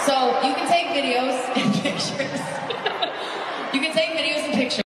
So you can take videos and pictures. You can take videos and pictures.